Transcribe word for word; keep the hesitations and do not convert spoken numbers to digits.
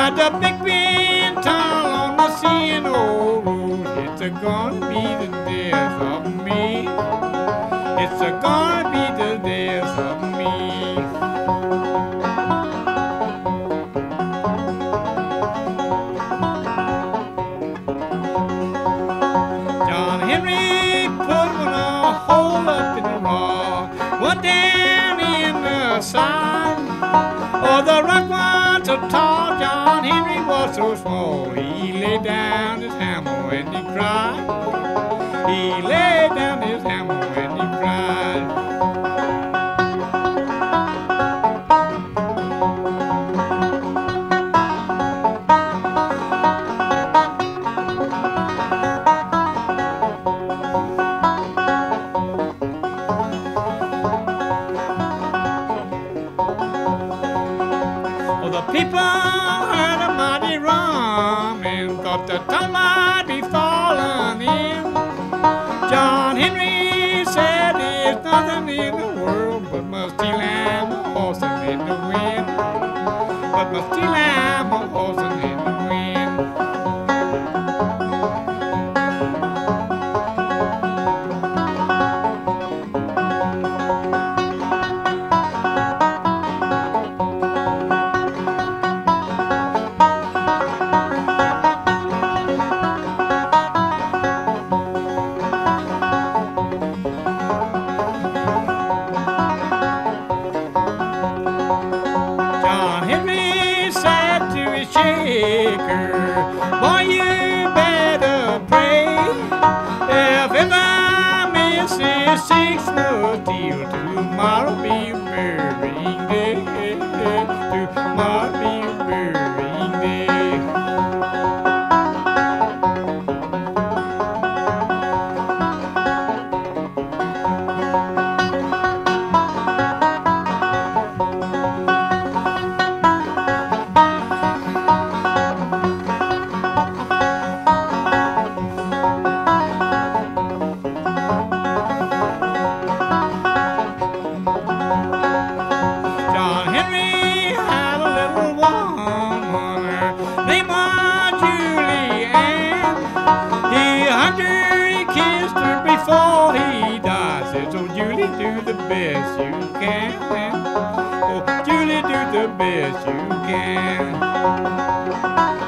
Got the big green tunnel on the sea and old road. It's a gonna be the death of me. It's a gonna be the death of me. John Henry put one a hole up in the rock, one down in the side. Oh, the rock was so tall, John Henry was so small. He laid down his hammer and he cried. He laid down his hammer and he cried. The people heard a mighty rum and thought the town might be falling in. John Henry said there's nothing in the world but must he land a horsin' in the wind. But must he land a horsin' in the wind. Boy, you better pray. If ever missus Six foot deal, tomorrow be your burying day. Tomorrow be your burying day. Before he dies, says, oh, Julie, do the best you can. Oh, Julie, do the best you can.